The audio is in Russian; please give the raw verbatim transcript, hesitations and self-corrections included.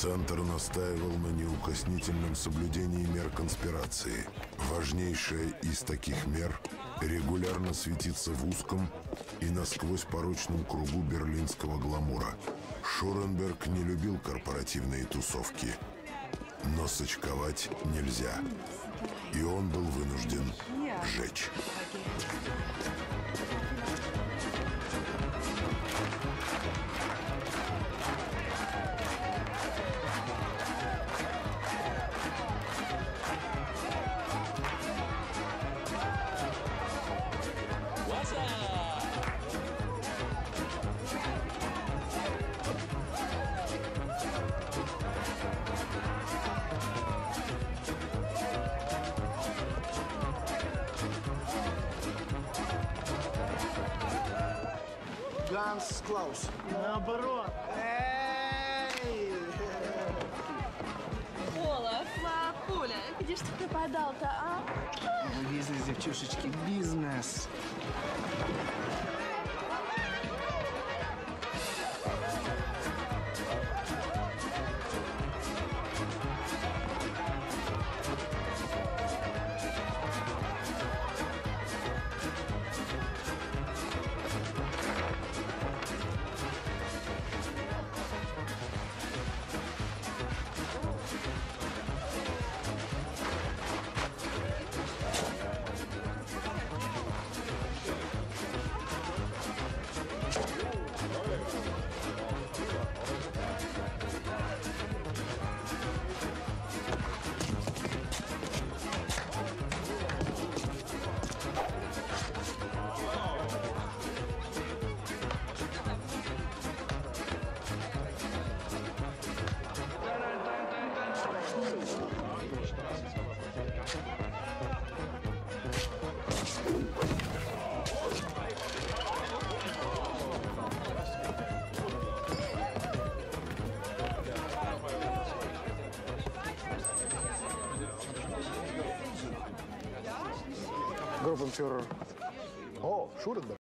Центр настаивал на неукоснительном соблюдении мер конспирации. Важнейшая из таких мер – регулярно светиться в узком и насквозь порочном кругу берлинского гламура. Шуренберг не любил корпоративные тусовки, но сочковать нельзя. И он был вынужден жечь. Ганс Клаус. Наоборот. Эй! Олаф, Пуля, где ж ты пропадал-то, а? Бизнес, девчушечки, бизнес. Группенфюрер. О, Шуренберг.